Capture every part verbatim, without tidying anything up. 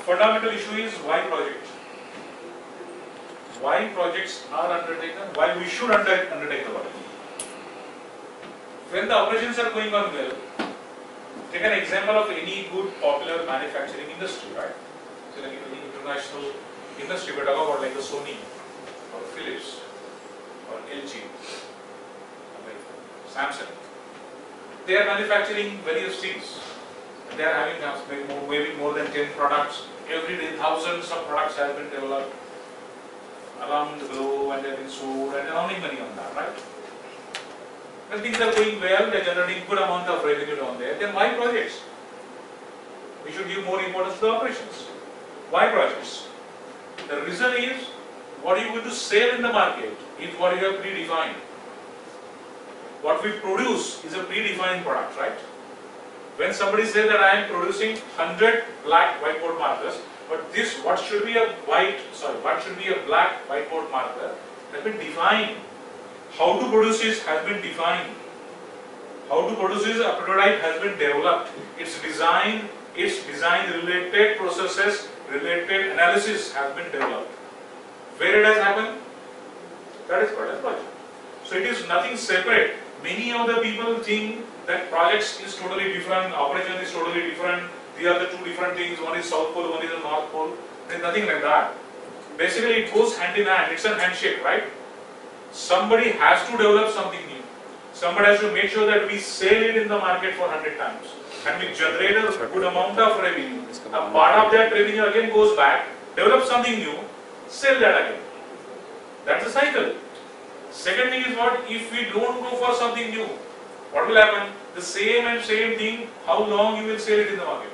fundamental issue is why project. Why projects are undertaken, why we should under, undertake the project. When the operations are going on well, take an example of any good popular manufacturing industry, right? So like any international industry, we talk about like the Sony or Philips or L G or like Samsung. They are manufacturing various things. They are having maybe more than ten products. Every day thousands of products have been developed around the globe and they have been sold and they are earning money on that, right? When things are going well, they are generating good amount of revenue down there, then why projects? We should give more importance to the operations. Why projects? The reason is, what are you going to sell in the market is what you have predefined. What we produce is a predefined product, right? When somebody says that I am producing one hundred black whiteboard markers, but this, what should be a white, sorry, what should be a black whiteboard marker has been defined. How to produce this has been defined. How to produce this, a prototype has been developed. Its design, its design related processes, related analysis has been developed. Where it has happened? That is called a project. So it is nothing separate. Many of the people think that projects is totally different, operation is totally different. These are the two different things. One is South Pole, one is the North Pole. There is nothing like that. Basically, it goes hand in hand. It's a handshake, right? Somebody has to develop something new. Somebody has to make sure that we sell it in the market for one hundred times. And we generate a good amount of revenue. A part of that revenue again goes back, develop something new, sell that again. That's the cycle. Second thing is what? If we don't go for something new, what will happen? The same and same thing, how long you will sell it in the market?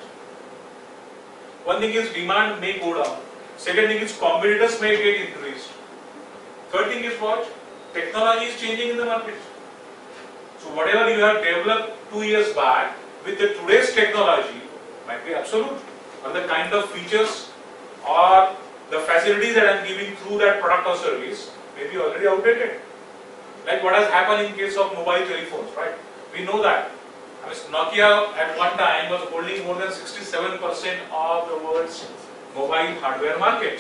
One thing is demand may go down. Second thing is competitors may get increased. Third thing is what? Technology is changing in the market. So whatever you have developed two years back with the today's technology might be absolute. Or the kind of features or the facilities that I am giving through that product or service may be already outdated. Like what has happened in case of mobile telephones, right? We know that. I mean, Nokia at one time was holding more than sixty-seven percent of the world's mobile hardware market.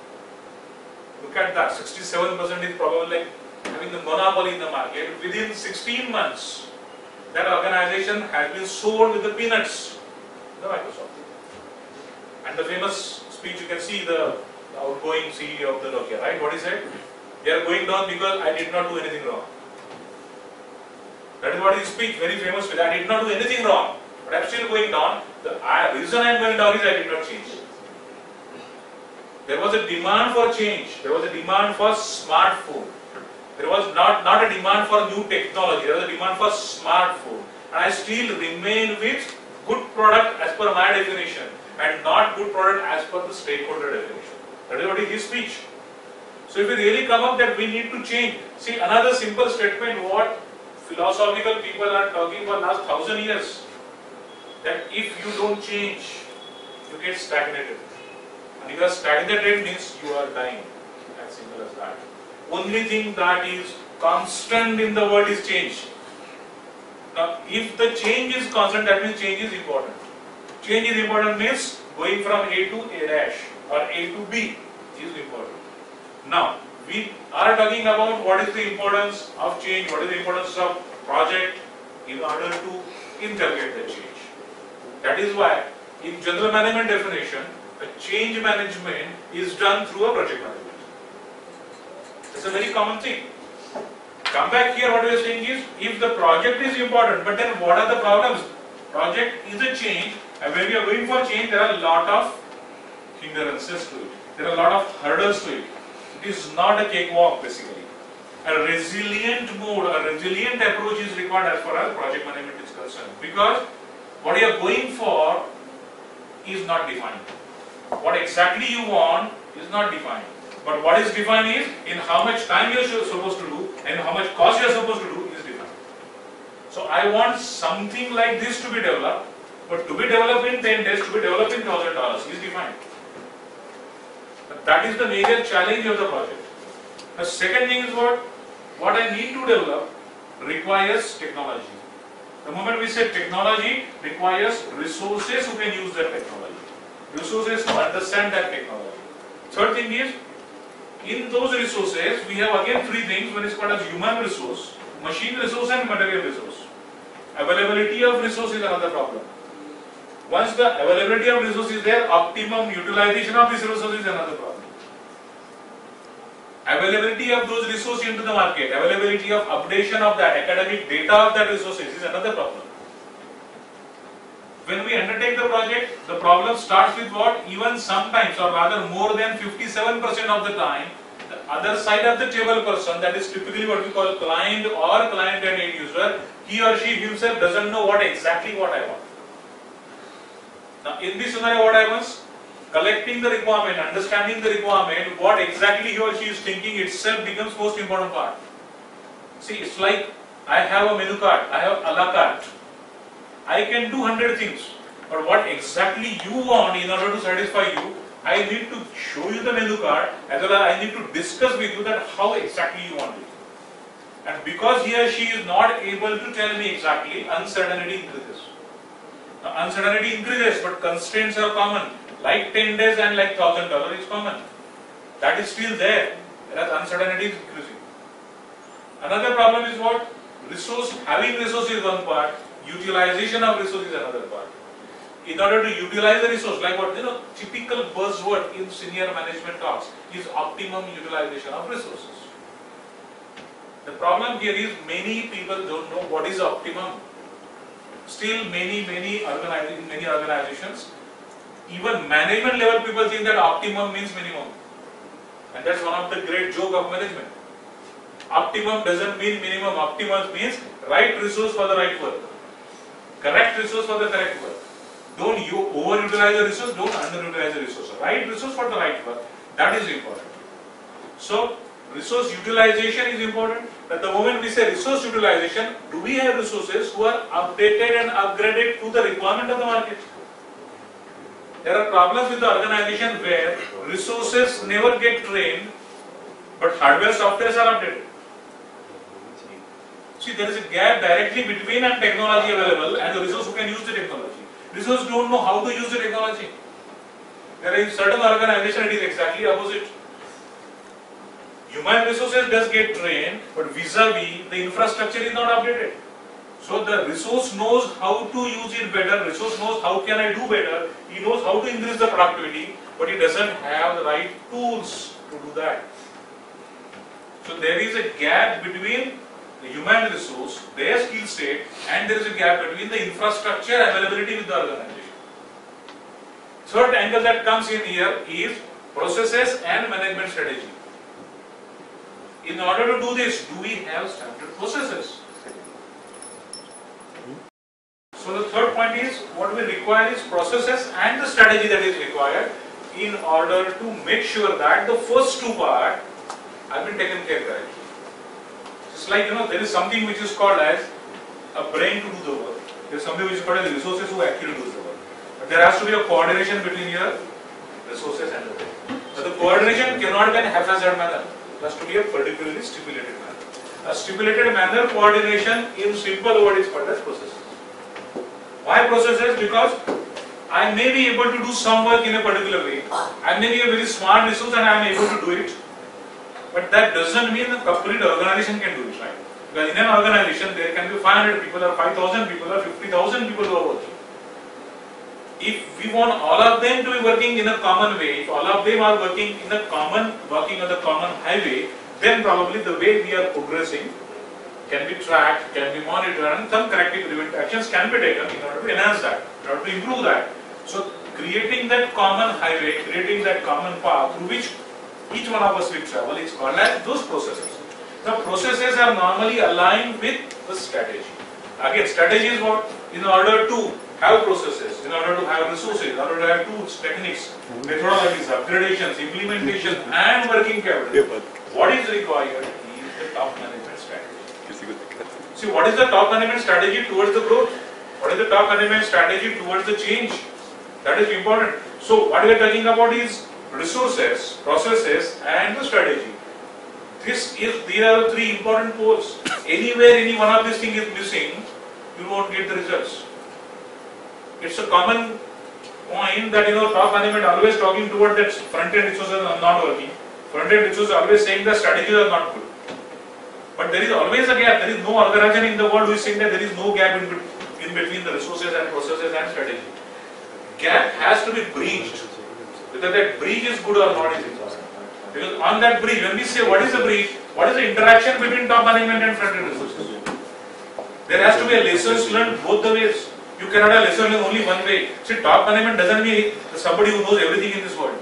Look at that, sixty-seven percent is probably like having the monopoly in the market. Within sixteen months, that organization has been sold with the peanuts, the Microsoft. And the famous speech, you can see the, the outgoing C E O of the Nokia, right? What he said? They are going down because I did not do anything wrong. That is what his speech, very famous speech. I did not do anything wrong, but I am still going down. The I, reason I am going down is I did not change. There was a demand for change. There was a demand for smartphone. There was not, not a demand for new technology. There was a demand for smartphone. And I still remain with good product as per my definition and not good product as per the stakeholder definition. That is what is his speech. So if we really come up that we need to change. See, another simple statement what philosophical people are talking for last thousand years. That if you don't change, you get stagnated. And if you are stagnated means you are dying. As simple as that. Only thing that is constant in the world is change. Now, if the change is constant, that means change is important. Change is important means going from A to A dash or A to B is important. Now, we are talking about what is the importance of change, what is the importance of project in order to integrate the change. That is why in general management definition, a change management is done through a project management. It's a very common thing. Come back here, what we are saying is, if the project is important, but then what are the problems? Project is a change, and when we are going for change, there are a lot of hindrances to it. There are a lot of hurdles to it. It is not a cakewalk basically. A resilient mode, a resilient approach is required as far as project management is concerned. Because what you are going for is not defined. What exactly you want is not defined. But what is defined is in how much time you are supposed to do and how much cost you are supposed to do is defined. So I want something like this to be developed, but to be developed in ten days, to be developed in one thousand dollars is defined. But that is the major challenge of the project. The second thing is what? What I need to develop requires technology. The moment we say technology requires resources who can use that technology. resources to understand that technology. Third thing is, in those resources, we have again three things. One is called as human resource, machine resource and material resource. Availability of resource is another problem. Once the availability of resource is there, optimum utilization of this resource is another problem. Availability of those resources into the market, availability of updation of that academic data of that resources is another problem. When we undertake the project, the problem starts with what? Even sometimes, or rather more than fifty-seven percent of the time, the other side of the table person, that is typically what we call client or client and end user, he or she himself doesn't know what exactly what I want. Now in this scenario what happens? Collecting the requirement, understanding the requirement, what exactly he or she is thinking itself becomes most important part. See, it's like I have a menu card, I have a la carte. I can do one hundred things, but what exactly you want in order to satisfy you, I need to show you the menu card, as well as I need to discuss with you that how exactly you want it. And because he or she is not able to tell me exactly, uncertainty increases. Now, uncertainty increases, but constraints are common. Like ten days and like one thousand dollars is common. That is still there, whereas uncertainty is increasing. Another problem is what? Resource, having resource is one part, utilization of resource is another part. In order to utilize the resource, like what, you know, typical buzzword in senior management talks is optimum utilization of resources. The problem here is many people don't know what is optimum. Still many, many organizations, in many organizations, even management level people think that optimum means minimum. And that's one of the great joke of management. Optimum doesn't mean minimum. Optimum means right resource for the right work. Correct resource for the correct work. Don't you overutilize the resource, don't underutilize the resource. Right resource for the right work. That is important. So, resource utilization is important. At the moment we say resource utilization, do we have resources who are updated and upgraded to the requirement of the market? There are problems with the organization where resources never get trained, but hardware softwares are updated. See, there is a gap directly between a technology available and the resource who can use the technology. Resources don't know how to use the technology. There is certain organization it is exactly opposite. Human resources does get trained, but vis-a-vis the infrastructure is not updated. So the resource knows how to use it better, resource knows how can I do better, he knows how to increase the productivity, but he doesn't have the right tools to do that. So there is a gap between the human resource, their skill set, and there is a gap between the infrastructure availability with the organization. Third angle that comes in here is processes and management strategy. In order to do this, do we have standard processes? So the third point is, what we require is processes and the strategy that is required in order to make sure that the first two parts have been taken care of. It's like, you know, there is something which is called as a brain to do the work. There is something which is called as resources who actually do the work. But there has to be a coordination between your resources and the brain. So the coordination cannot be in a haphazard manner. It has to be a particularly stipulated manner. A stipulated manner coordination in simple word is called as processes. Why processes? Because I may be able to do some work in a particular way. I may be a very smart resource and I am able to do it. But that doesn't mean the complete organization can do it, right? Because in an organization there can be five hundred people or five thousand people or fifty thousand people who are working. If we want all of them to be working in a common way, if all of them are working in a common, working on the common highway, then probably the way we are progressing can be tracked, can be monitored, and some corrective preventive actions can be taken in order to enhance that, in order to improve that. So creating that common highway, creating that common path through which each one of us will travel is called as those processes. The processes are normally aligned with the strategy. Again, strategy is what? In order to have processes, in order to have resources, in order to have tools, techniques, methodologies, upgradations, implementation, and working capital. What is required is the top management strategy. See, what is the top management strategy towards the growth? What is the top management strategy towards the change? That is important. So, what we are talking about is resources, processes, and the strategy. This is, these are the three important poles. Anywhere any one of these things is missing, you won't get the results. It's a common point that you know top management always talking toward that front end resources are not working. Front end resources always saying the strategies are not good. But there is always a gap. There is no organization in the world who is saying that there is no gap in, in between the resources and processes and strategy. Gap has to be breached. Whether that breach is good or not is important. Because on that breach, when we say what is the breach, what is the interaction between top management and front end resources? There has to be a lessons learned both the ways. You cannot have lesson learned only one way. See, top management doesn't mean somebody who knows everything in this world.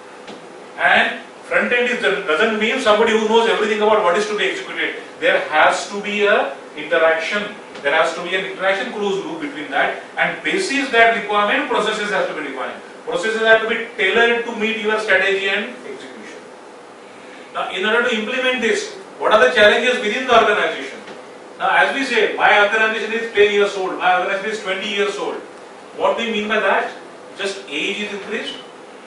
And front end is, doesn't mean somebody who knows everything about what is to be executed. There has to be a interaction. There has to be an interaction closed loop between that, and basis that requirement, processes have to be defined. Processes have to be tailored to meet your strategy and execution. Now, in order to implement this, what are the challenges within the organization? Now, as we say, my organization is ten years old, my organization is twenty years old. What do we mean by that? Just age is increased.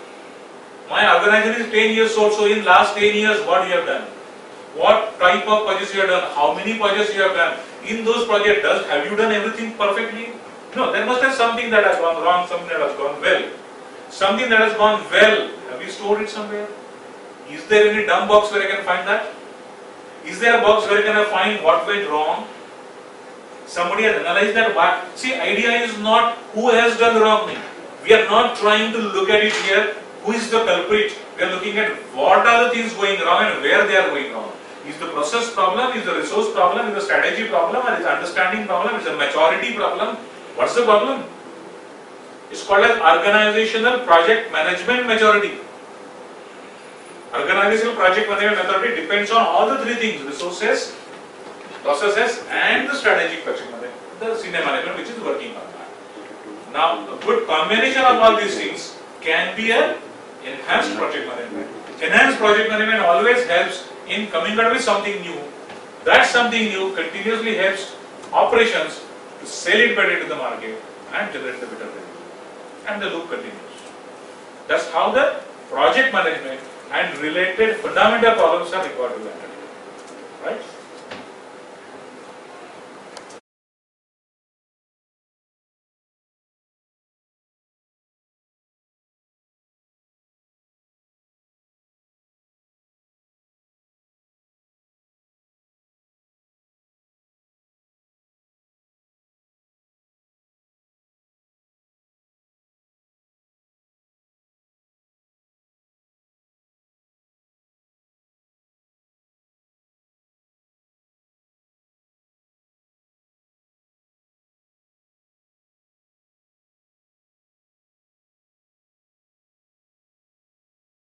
My organization is ten years old, so in last ten years, what you have done? What type of projects you have done? How many projects you have done? In those projects, does have you done everything perfectly? No, there must have something that has gone wrong, something that has gone well. Something that has gone well, have you stored it somewhere? Is there any dumb box where I can find that? Is there a box where can I find what went wrong? Somebody has analyzed that. Why? See, idea is not who has done wrong. We are not trying to look at it here. Who is the culprit? We are looking at what are the things going wrong and where they are going wrong. Is the process problem? Is the resource problem? Is the strategy problem? Or is the understanding problem? Is the maturity problem? What's the problem? It's called as organizational project management maturity. Organizational project management maturity depends on all the three things: resources, processes, and the strategic project management, the senior management which is working on that. Now, a good combination of all these things can be an enhanced project management. Enhanced project management always helps in coming out with something new. That something new continuously helps operations to sell it better to the market and generate the better revenue. And the loop continues. That's how the project management and related fundamental problems are required to be handled. Right?